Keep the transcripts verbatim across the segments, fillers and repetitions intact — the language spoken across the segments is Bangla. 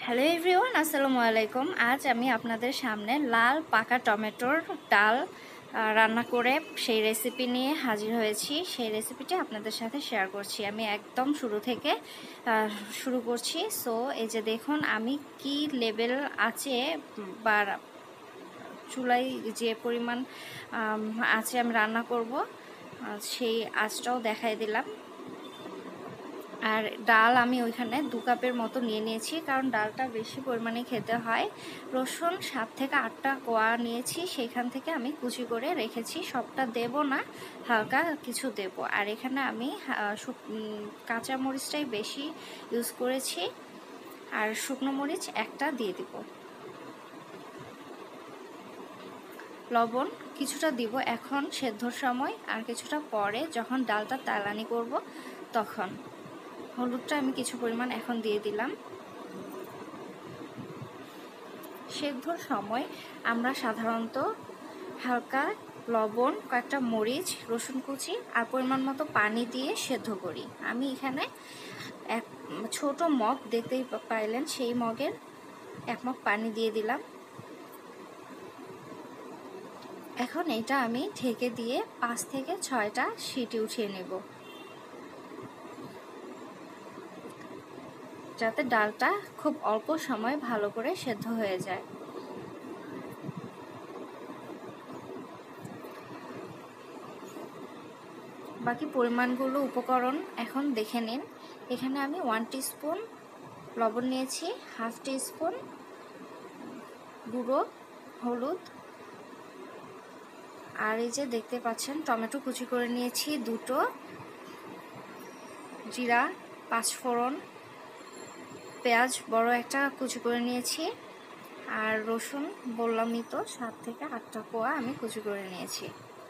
হ্যালো এভরিওয়ান, আসসালামু আলাইকুম। আজ আমি আপনাদের সামনে লাল পাকা টমেটোর ডাল রান্না করে সেই রেসিপি নিয়ে হাজির হয়েছি। সেই রেসিপিটি আপনাদের সাথে শেয়ার করছি। আমি একদম শুরু থেকে শুরু করছি। সো এই যে দেখুন আমি কি লেভেল আছে বা চুলায় যে পরিমাণ আছে আমি রান্না করব সেই আঁচটাও দেখাই দিলাম। আর ডাল আমি ওইখানে দু কাপের মতো নিয়ে নিয়েছি, কারণ ডালটা বেশি পরিমাণে খেতে হয়। রসুন সাত থেকে আটটা কোয়া নিয়েছি, সেখান থেকে আমি কুচি করে রেখেছি। সবটা দেব না, হালকা কিছু দেব। আর এখানে আমি কাঁচা মরিচটাই বেশি ইউজ করেছি, আর শুকনো মরিচ একটা দিয়ে দিব। লবণ কিছুটা দিব এখন সেদ্ধর সময়, আর কিছুটা পরে যখন ডালটা তালানি করব তখন। হলুদটা আমি কিছু পরিমাণ এখন দিয়ে দিলাম। সেদ্ধর সময় আমরা সাধারণত হালকা লবণ, কয়েকটা মরিচ, রসুন কুচি আর পরিমাণ মতো পানি দিয়ে সেদ্ধ করি। আমি এখানে এক ছোট মগ দেখতেই পাইলেন, সেই মগের এক মগ পানি দিয়ে দিলাম। এখন এটা আমি ঢেকে দিয়ে পাঁচ থেকে ছয়টা সিটি উঠিয়ে নেব, যাতে ডালটা খুব অল্প সময় ভালো করে সেদ্ধ হয়ে যায়। বাকি পরিমাণগুলো উপকরণ এখন দেখে নিন। এখানে আমি ওয়ান টিস্পুন লবণ নিয়েছি, হাফ টিস্পুন গুঁড়ো হলুদ, আর এই যে দেখতে পাচ্ছেন টমেটো কুচি করে নিয়েছি দুটো, জিরা, পাঁচফোড়ন, পেঁয়াজ বড় একটা কুচি করে নিয়েছি, আর রসুন বললামই তো সাত থেকে আটটা কোয়া আমি কুচি করে নিয়েছি।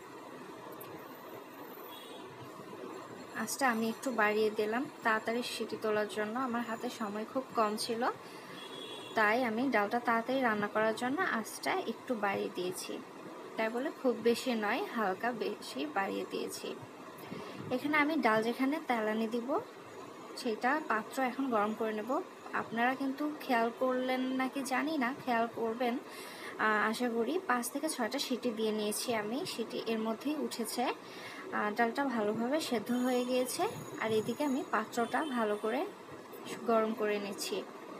আঁচটা আমি একটু বাড়িয়ে দিলাম তাড়াতাড়ি সিটি তোলার জন্য। আমার হাতে সময় খুব কম ছিল, তাই আমি ডালটা তাড়াতাড়ি রান্না করার জন্য আঁচটা একটু বাড়িয়ে দিয়েছি। তাই বলে খুব বেশি নয়, হালকা বেশি বাড়িয়ে দিয়েছি। এখানে আমি ডাল যেখানে তেলানি দিব সেটা পাত্র এখন গরম করে নেব। আপনারা কিন্তু খেয়াল করলেন নাকি জানি না, খেয়াল করবেন আশা করি। পাঁচ থেকে ছয়টা সিটি দিয়ে নিয়েছি আমি, সিটি এর মধ্যেই উঠেছে। ডালটা ভালোভাবে সেদ্ধ হয়ে গিয়েছে, আর এদিকে আমি পাত্রটা ভালো করে গরম করে নিচ্ছি।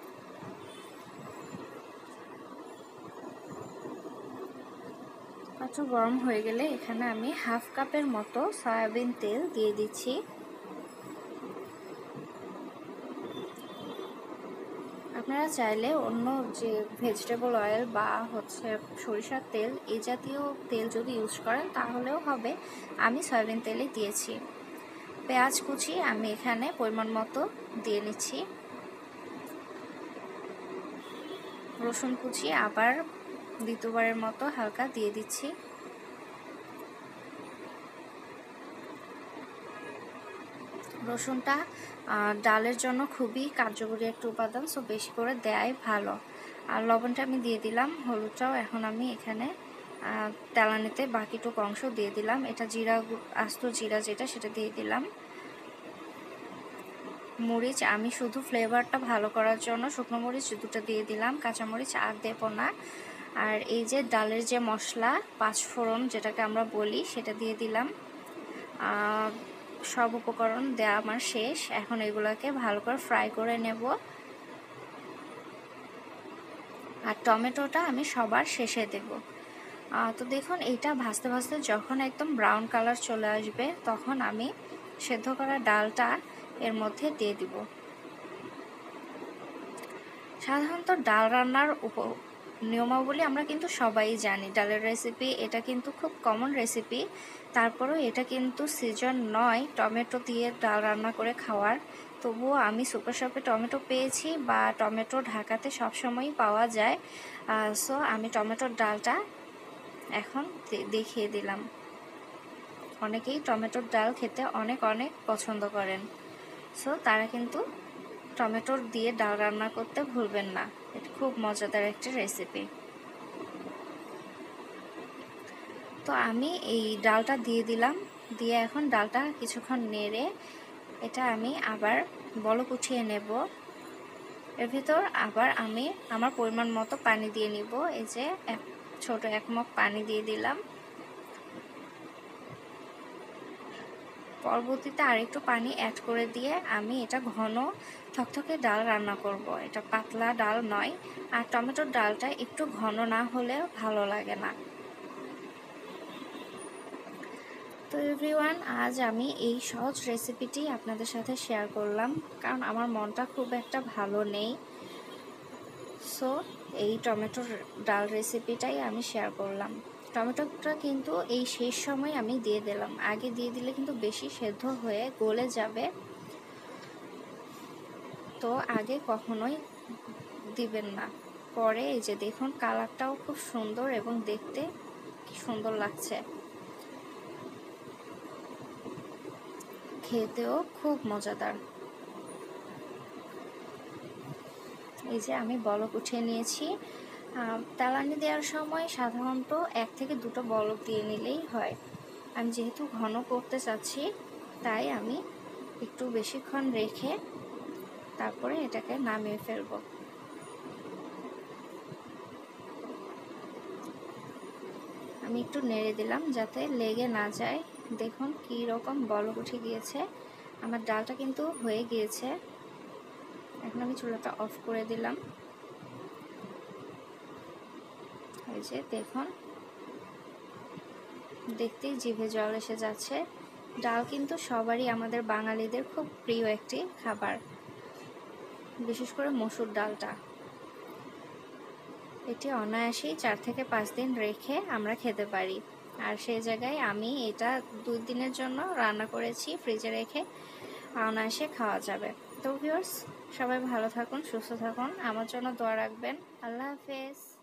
পাত্র গরম হয়ে গেলে এখানে আমি হাফ কাপের মতো সয়াবিন তেল দিয়ে দিচ্ছি। আপনারা চাইলে অন্য যে ভেজিটেবল অয়েল বা হচ্ছে সরিষার তেল, এই জাতীয় তেল যদি ইউজ করেন তাহলেও হবে। আমি সয়াবিন তেলই দিয়েছি। পেঁয়াজ কুচি আমি এখানে পরিমাণ মতো দিয়ে নিচ্ছি। রসুন কুচি আবার দ্বিতীয়বারের মতো হালকা দিয়ে দিচ্ছি। রসুনটা ডালের জন্য খুবই কার্যকরী একটা উপাদান, সো বেশি করে দেয়াই ভালো। আর লবণটা আমি দিয়ে দিলাম, হলুদটাও এখন আমি এখানে তেলানিতে বাকিটুকু অংশ দিয়ে দিলাম। এটা জিরা, আস্ত জিরা যেটা সেটা দিয়ে দিলাম। মরিচ আমি শুধু ফ্লেভারটা ভালো করার জন্য শুকনো মরিচ দুটো দিয়ে দিলাম, কাঁচামরিচ আর দেব না। আর এই যে ডালের যে মশলা পাঁচফোড়ন যেটাকে আমরা বলি সেটা দিয়ে দিলাম। সব উপকরণ দেওয়া আমার শেষ। এখন এগুলোকে ভালো করে ফ্রাই করে নেব। আর টমেটোটা আমি সবার শেষে দেব। তো দেখুন এইটা ভাজতে ভাজতে যখন একদম ব্রাউন কালার চলে আসবে তখন আমি সেদ্ধ করা ডালটা এর মধ্যে দিয়ে দিব। সাধারণত ডাল রান্নার উপ নিয়মাবলী আমরা কিন্তু সবাই জানি। ডালের রেসিপি এটা কিন্তু খুব কমন রেসিপি, তারপরেও এটা কিন্তু সিজন নয় টমেটো দিয়ে ডাল রান্না করে খাওয়ার। তবুও আমি সুপার শপে টমেটো পেয়েছি, বা টমেটো ঢাকাতে সবসময়ই পাওয়া যায়। সো আমি টমেটোর ডালটা এখন দেখিয়ে দিলাম। অনেকেই টমেটোর ডাল খেতে অনেক অনেক পছন্দ করেন, সো তারা কিন্তু টমেটোর দিয়ে ডাল রান্না করতে ভুলবেন না। এটা খুব মজাদার একটা রেসিপি। তো আমি এই ডালটা দিয়ে দিলাম, দিয়ে এখন ডালটা কিছুক্ষণ নেড়ে এটা আমি আবার বলক উঠিয়ে নেব। এর ভিতর আবার আমি আমার পরিমাণ মতো পানি দিয়ে নিব। এই যে এক ছোট এক মগ পানি দিয়ে দিলাম। পরবর্তীতে আরেকটু পানি অ্যাড করে দিয়ে আমি এটা ঘন থকথকে ডাল রান্না করব। এটা পাতলা ডাল নয়, আর টমেটোর ডালটা একটু ঘন না হলে ভালো লাগে না। তো এভরিওয়ান, আজ আমি এই সহজ রেসিপিটি আপনাদের সাথে শেয়ার করলাম, কারণ আমার মনটা খুব একটা ভালো নেই। সো এই টমেটোর ডাল রেসিপিটাই আমি শেয়ার করলাম। টমেটোটা কিন্তু এই শেষ সময় আমি দিয়ে দিলাম, আগে দিয়ে দিলে কিন্তু বেশি সেদ্ধ হয়ে গলে যাবে। তো আগে কখনোই দিবেন না। পরে এই যে দেখুন কালারটাও খুব সুন্দর এবং দেখতে কি সুন্দর লাগছে, খেতেও খুব মজাদার। এই যে আমি বলক উঠিয়ে নিয়েছি। তেলানি দেওয়ার সময় সাধারণত এক থেকে দুটো বলক দিয়ে নিলেই হয়। আমি যেহেতু ঘন করতে চাচ্ছি, তাই আমি একটু বেশিক্ষণ রেখে তারপরে এটাকে নামিয়ে ফেলব। আমি একটু নেড়ে দিলাম যাতে লেগে না যায়। দেখুন কী রকম বলক উঠে গিয়েছে। আমার ডালটা কিন্তু হয়ে গিয়েছে। এখন আমি চুলাটা অফ করে দিলাম। এই যে দেখুন, দেখতেই জিভে জল এসে যাচ্ছে। ডাল কিন্তু সবারই, আমাদের বাঙালিদের খুব প্রিয় একটি খাবার, বিশেষ করে মসুর ডালটা। এটি অনায়াসেই চার থেকে পাঁচ দিন রেখে আমরা খেতে পারি। আর সেই জায়গায় আমি এটা দুই দিনের জন্য রান্না করেছি, ফ্রিজে রেখে অনায়াসে খাওয়া যাবে। তো ভিউয়ার্স, সবাই ভালো থাকুন, সুস্থ থাকুন, আমার জন্য দোয়া রাখবেন। আল্লাহ হাফেজ।